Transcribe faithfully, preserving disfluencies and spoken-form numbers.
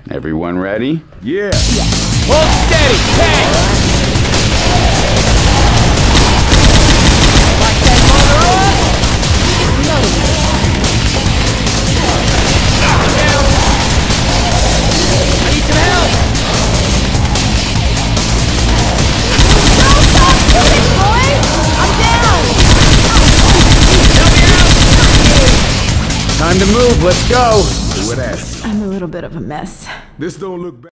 Everyone ready? Yeah. Hold steady, tank! Lock that motor up! Down. I need some help! Don't stop shooting, boys! I'm down! Help me out! Time to move, let's go! What that? I'm a little bit of a mess. This don't look bad.